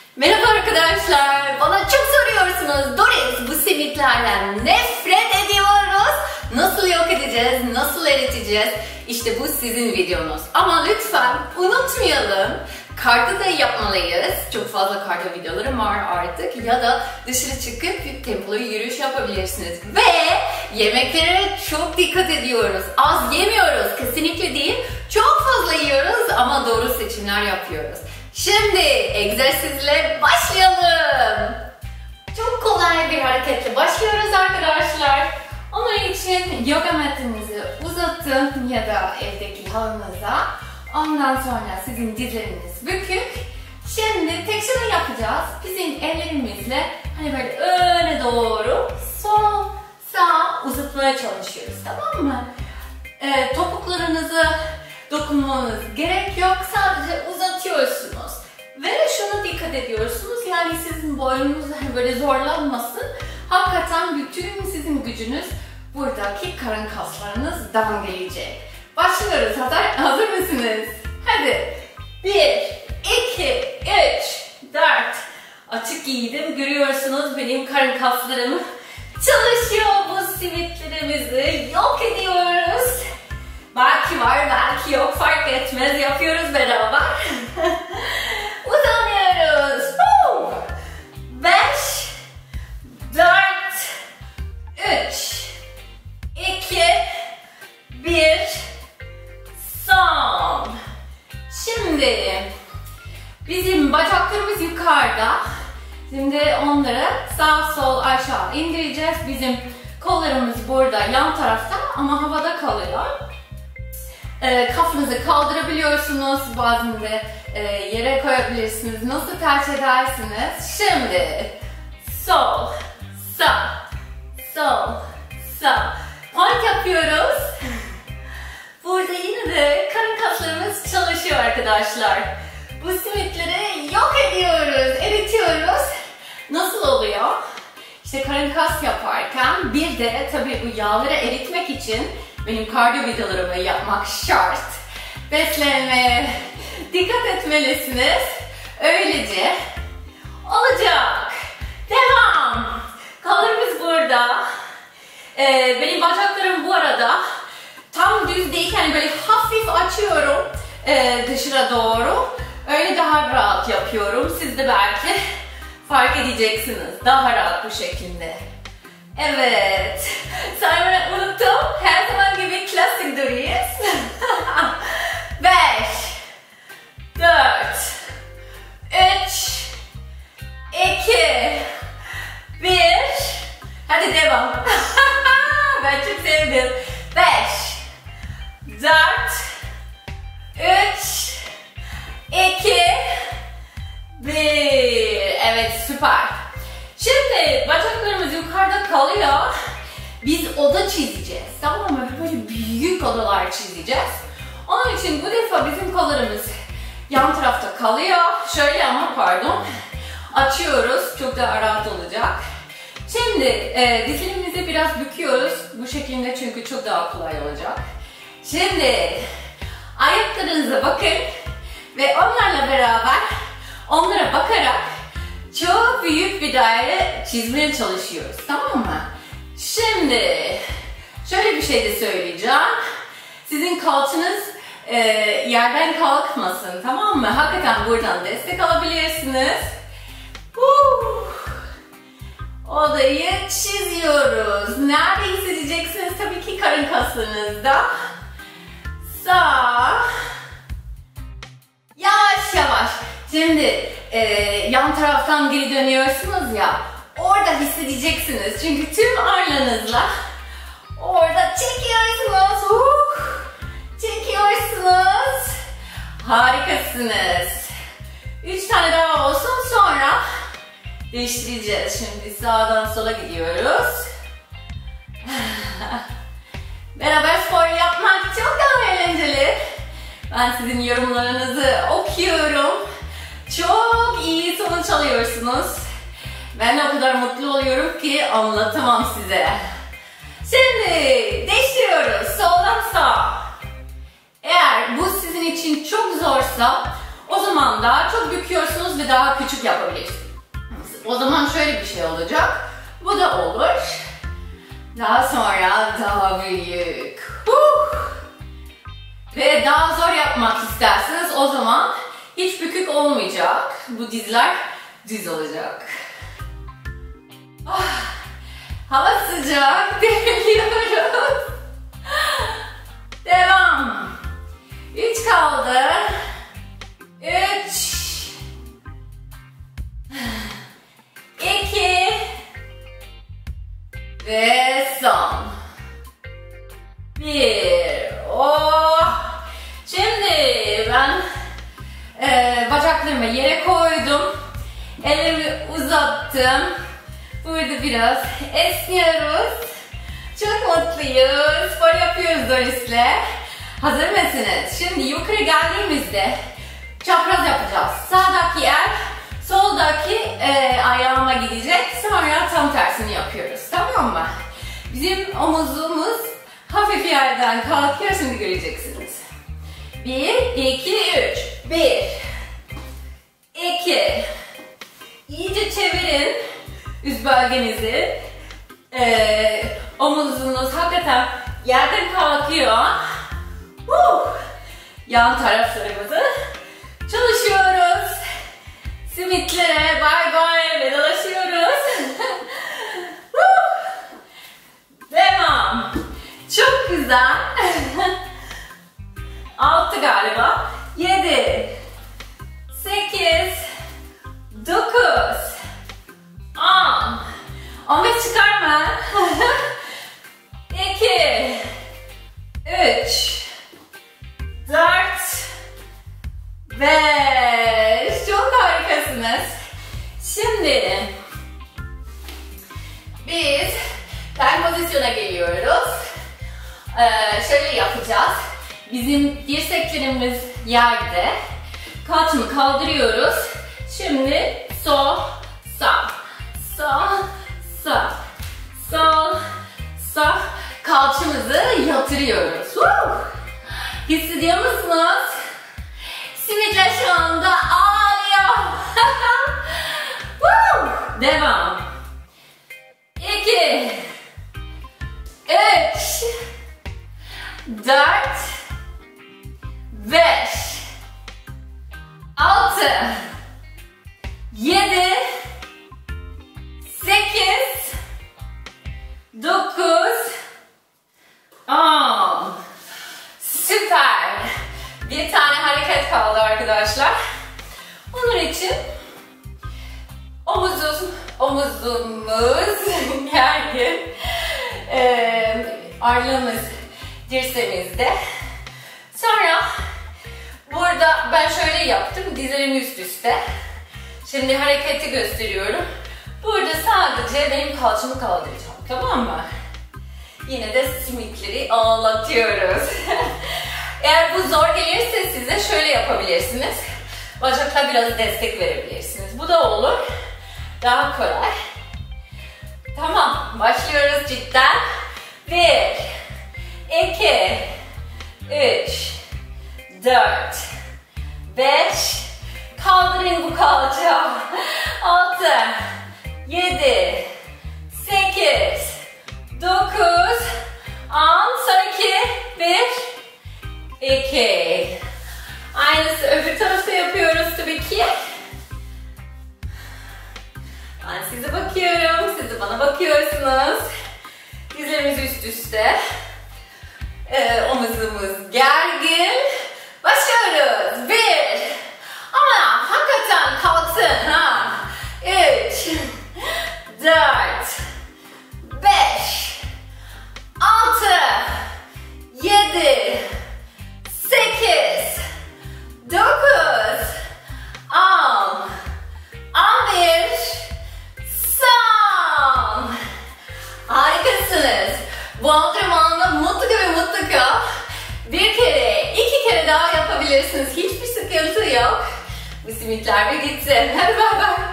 Merhaba arkadaşlar. Bana çok soruyorsunuz. Doris, bu simitlerden nefret ediyoruz. Nasıl yok edeceğiz? Nasıl eriteceğiz? İşte bu sizin videonuz. Ama lütfen unutmayalım. Karda da yapmalıyız. Çok fazla karda videolarım var artık. Ya da dışarı çıkıp tempolu yürüyüş yapabilirsiniz. Ve yemeklere çok dikkat ediyoruz. Az yemiyoruz. Kesinlikle değil. Çok fazla yiyoruz ama doğru seçimler yapıyoruz. Şimdi egzersizle başlayalım. Çok kolay bir hareketle başlıyoruz arkadaşlar. Onun için yoga matinizi uzatın ya da evdeki halınıza. Ondan sonra sizin dizleriniz bükük. Şimdi tek şey yapacağız. Bizim ellerimizle hani böyle öne doğru sol sağ uzatmaya çalışıyoruz, tamam mı? Topuklarınızı dokunmanız gerek yok. Sadece uzatıyorsunuz. Ve şuna dikkat ediyorsunuz. Yani sizin boynunuz böyle zorlanmasın. Hakikaten bütün sizin gücünüz buradaki karın kaslarınızdan gelecek. Başlıyoruz. Hazır mısınız? Hadi. 1, 2, 3, 4. Açık giydim. Görüyorsunuz benim karın kaslarım çalışıyor. Bu simitlerimizi yok ediyoruz. Belki var, belki yok, fark etmez. Yapıyoruz beraber. Uzanıyoruz. 5, 4, 3, 2, 1, son. Şimdi bizim bacaklarımız yukarıda. Şimdi onları sağ sol aşağı indireceğiz. Bizim kollarımız burada yan tarafta ama havada kalıyor. Kafanızı kaldırabiliyorsunuz, bazen de yere koyabilirsiniz. Nasıl tercih edersiniz? Şimdi sol, sağ, sol, sağ. Point yapıyoruz. Burada yine de karın kaslarımız çalışıyor arkadaşlar. Bu simitleri yok ediyoruz, eritiyoruz. Nasıl oluyor? İşte karın kas yaparken bir de tabii bu yağları eritmek için benim kardiyo videolarımı yapmak şart. Beslenmeye dikkat etmelisiniz. Öylece olacak. Devam. Kollarımız burada. Benim bacaklarım bu arada tam düz değil. Yani böyle hafif açıyorum dışarı doğru. Öyle daha rahat yapıyorum. Siz de belki fark edeceksiniz. Daha rahat bu şekilde. Evet. Saymayı unuttum. Her zaman gibi klasik duruyoruz. 5, 4, 3, 2, 1. Hadi devam. Ben çok sevdim. 5, 4, 3, 2, 1. Evet, süper. Şimdi bacaklarımız yukarıda kalıyor. Biz oda çizeceğiz, tamam mı? Böyle büyük odalar çizeceğiz. Onun için bu defa bizim kollarımız yan tarafta kalıyor. Şöyle ama pardon. Açıyoruz. Çok daha rahat olacak. Şimdi dizlerimizi biraz büküyoruz. Bu şekilde çünkü çok daha kolay olacak. Şimdi ayaklarınıza bakın. Ve onlarla beraber onlara bakarak çok büyük bir daire çizmeye çalışıyoruz, tamam mı? Şimdi şöyle bir şey de söyleyeceğim. Sizin kalçanız yerden kalkmasın, tamam mı? Hakikaten buradan destek alabilirsiniz. Odayı çiziyoruz. Nerede hissedeceksiniz? Tabii ki karın kaslarınızda. Sağ. Yavaş yavaş. Şimdi yan taraftan geri dönüyorsunuz ya, orada hissedeceksiniz. Çünkü tüm ağırlığınızla orada çekiyorsunuz. Çekiyorsunuz. Harikasınız. 3 tane daha olsun, sonra değiştireceğiz. Şimdi sağdan sola gidiyoruz. Beraber spor yapmak çok daha eğlenceli. Ben sizin yorumlarınızı okuyorum. Çok iyi sonuç alıyorsunuz. Ben o kadar mutlu oluyorum ki anlatamam size. Şimdi değiştiriyoruz. Soldan sağa. Eğer bu sizin için çok zorsa O zaman daha çok büküyorsunuz ve daha küçük yapabilirsiniz. O zaman şöyle bir şey olacak. Bu da olur. Daha sonra daha büyük. Ve daha zor yapmak isterseniz o zaman hiç bükük olmayacak. Bu dizler düz olacak. Hava sıcak. Deviriyoruz. Devam. 3 kaldı. 3 2 ve son. 1. Şimdi ben bacaklarımı yere koydum. Ellerimi uzattım. Burada biraz esniyoruz. Çok mutluyuz. Spor yapıyoruz Doris'le. Hazır mısınız? Şimdi yukarı geldiğimizde çapraz yapacağız. Sağdaki el soldaki ayağıma gidecek. Sonra tam tersini yapıyoruz. Tamam mı? Bizim omuzumuz hafif yerden kalkıyor. Şimdi göreceksiniz. 1, 2, 3. 1, 2. İyice çevirin üst bölgenizi. Omuzunuz hakikaten yerden kalkıyor. Yan taraflarımızı çalışıyoruz. Simitlere bay bay ve dolaşıyoruz. Devam. Çok güzel. 6 galiba. 7 8 9 10 15 çıkarma. 2 3 4 5. Çok harikasınız. Şimdi biz ten pozisyona geliyoruz. Şöyle yapacağız. Bizim dirseklerimiz yerde. Kalçamı kaldırıyoruz. Şimdi sol, sağ, sol, sağ, sol, sağ. Kalçamızı yatırıyoruz. Hissediyor musunuz? Simitler şu anda ağlıyor. Devam. 2 3 4 5 6 7 8 9 10. Süper. Bir tane hareket kaldı arkadaşlar. Onun için omuzumuz gergin. Ağırlığımız dirseğimizde. Sonra burada ben şöyle yaptım. Dizlerimi üst üste. Şimdi hareketi gösteriyorum. Burada sadece benim kalçamı kaldıracağım. Tamam mı? Yine de simitleri ağlatıyoruz. Eğer bu zor gelirse size şöyle yapabilirsiniz. Bacakla biraz destek verebilirsiniz. Bu da olur. Daha kolay. Tamam. Başlıyoruz cidden. 1 2 3 4 5. Kaldırın bu kalça. 6 7 8 9 10. Son 2 1 2. Aynısı öbür tarafta yapıyoruz tabii ki. Ben size bakıyorum, siz de bana bakıyorsunuz. Dizlerimiz üst üste. Omuzumuz gergin. Başlıyoruz. 1. Ama hakikaten kalksın ha. 3 4 5 6 7 8 9 10 11 son. Harikasınız. Bu antrenmanla mutlaka bir kere, 2 kere daha yapabilirsiniz. Hiçbir sıkıntı yok. Bu simitler bir gitsin. Hadi bay bay.